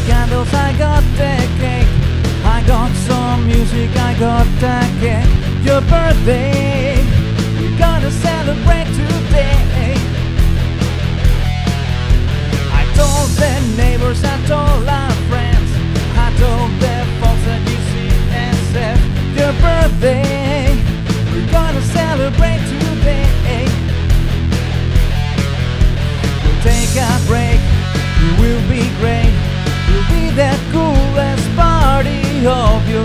candles, I got the cake. I got some music, I got the cake. Your birthday, we're gonna celebrate today. I told the neighbors, I told our friends, I told the folks at UCSF. Your birthday, we're gonna celebrate today. We'll take a break, it will be great. We'll be the coolest party of your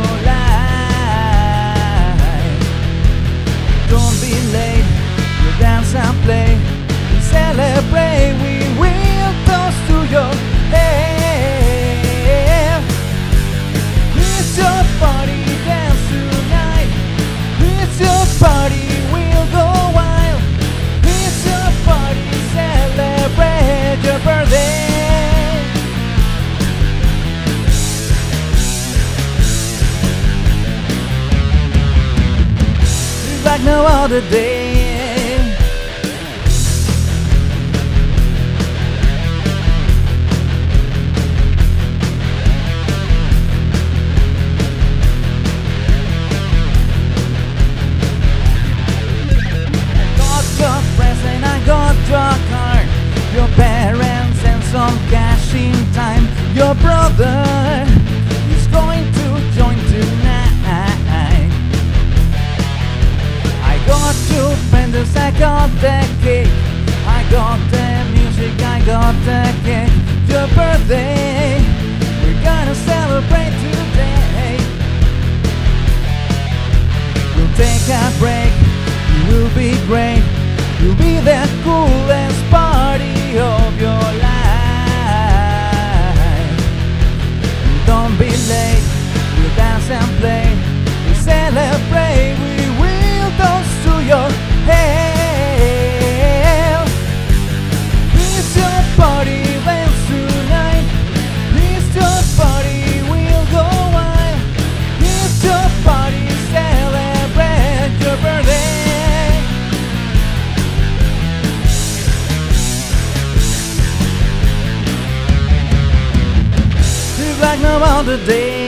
life. Don't be late, we'll dance and play. We celebrate, we will toast to your hair. It's your party, dance tonight. It's your party, we'll go wild. It's your party, celebrate your birthday. It's like no other day. Your card, your parents and some cash in time. Your brother is going to join tonight. I got two fenders, I got the cake. I got the music, I got the cake. Your birthday, we're gonna celebrate today. We'll take a break, it will be great. You'll be the coolest party of your life. Don't be late, we'll dance and play. We celebrate, we will toast to your hair. It's your party, dance tonight. It's your party, we'll go wild. It's your party, celebrate your birthday. Like no other day.